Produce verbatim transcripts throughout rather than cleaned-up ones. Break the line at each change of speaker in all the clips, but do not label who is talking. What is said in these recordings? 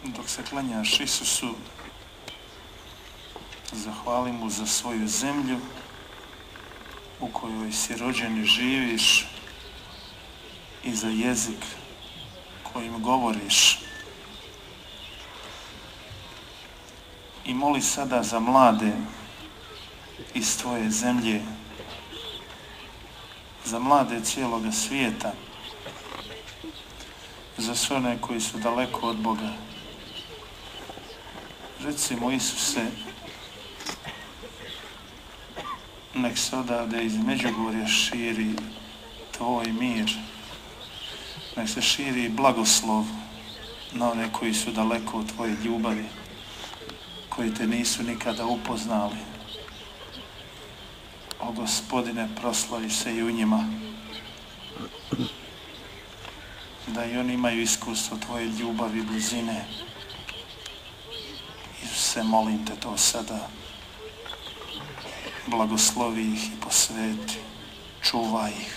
dok se klanjaš Isusu, zahvali mu za svoju zemlju u kojoj si rođen i živiš i za jezik kojim govoriš. I moli sada za mlade iz tvoje zemlje, za mlade cijeloga svijeta, za sve one koji su daleko od Boga. Recimo, Isuse, nek se odavde iz Međugorja širi tvoj mir, nek se širi blagoslov na one koji su daleko od tvoje ljubavi, koji te nisu nikada upoznali. O Gospodine, proslavi se i u njima, da i oni imaju iskustvo tvoje ljubavi i blizine. Isuse, molim te to sada. Blagoslovi ih i posveti, čuvaj ih.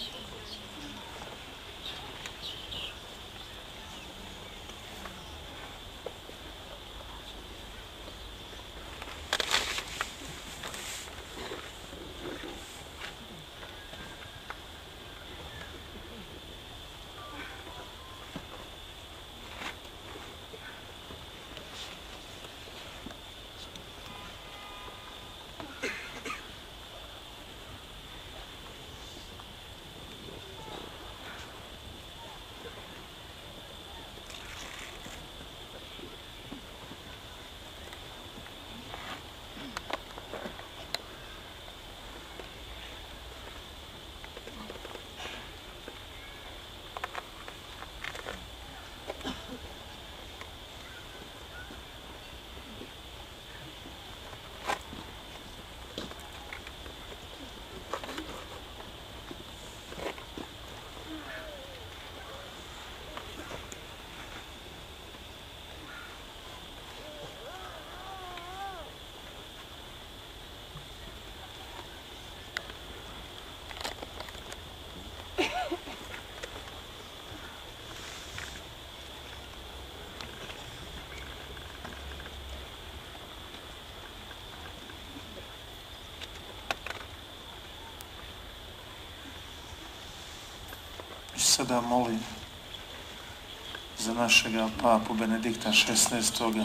Sada molim za našega papu Benedikta šesnaestoga.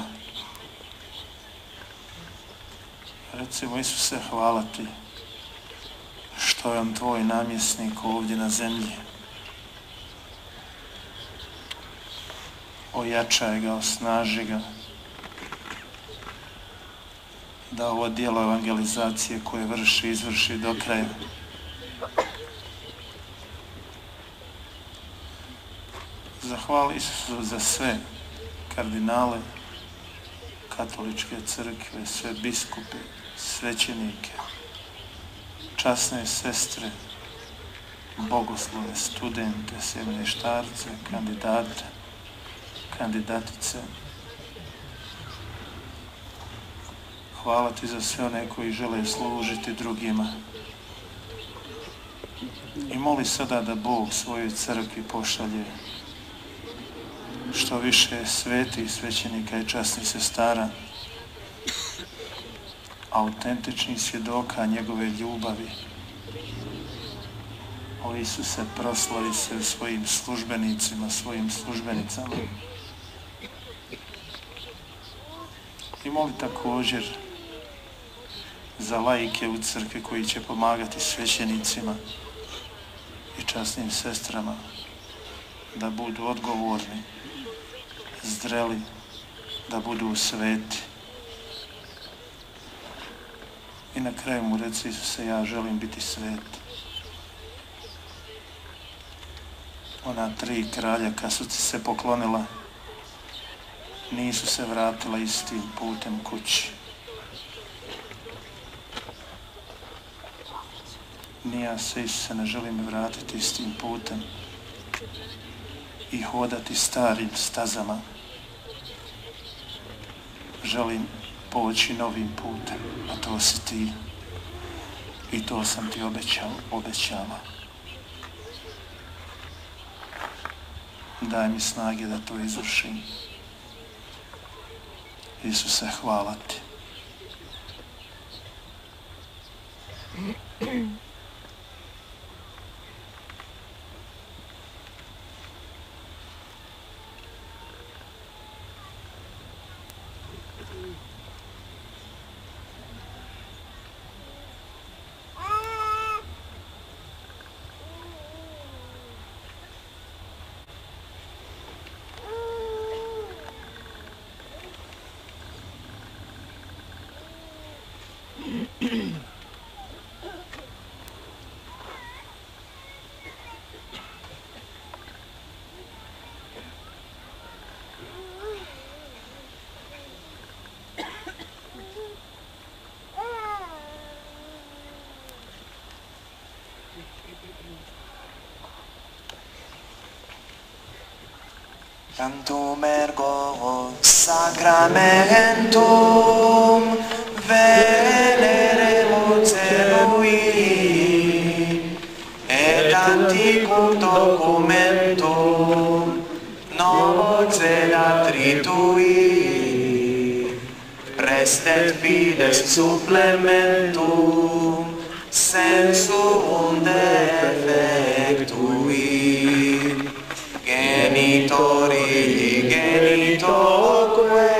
Recimo, Isuse, hvala ti što je on tvoj namjesnik ovdje na zemlji. Ojačaj ga, osnaži ga, da ovo djelo evangelizacije koje vrši, izvrši do kraja. Zahvali Isusu za sve kardinale katoličke crkve, sve biskupe, svećenike, časne sestre, bogoslove, studente, semeništarce, kandidate, kandidatice. Hvala ti za sve one koji žele služiti drugima. I moli sada da Bog svojoj crkvi pošalje što više svetih svećenika i časnih sestara, autentičnih svjedoka njegove ljubavi. O Isuse, proslavi se svojim službenicima, svojim službenicama. I moli također za laike u crkvi koji će pomagati svećenicima i časnim sestrama da budu odgovorni, zreli, da budu sveti. I na kraju mu reci, Isuse, ja želim biti svet. Ona tri kralja, kad su ti se poklonila, nisu se vratila istim putem kući. Ni ja se, Isuse, ne želim vratiti istim putem i hodati starim stazama. Želim poći novim putem, a to si ti. I to sam ti obećao, obećala. Daj mi snage da to izvršim. Isuse, hvala ti.
Cantum ergo sacramentum veneremur celui et antiquum documentum novo celat ritui prestet fides supplementum sensum defectui genitori genitoque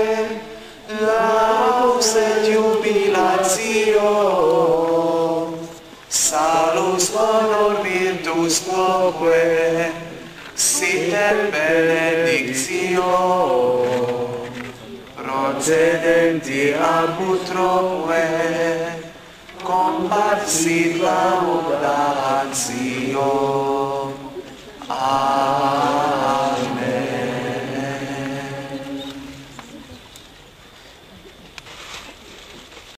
laus et jubilatio salus honor virtus quoque sit et benedictio procedenti ab utroque comparsit laudatio. Amen.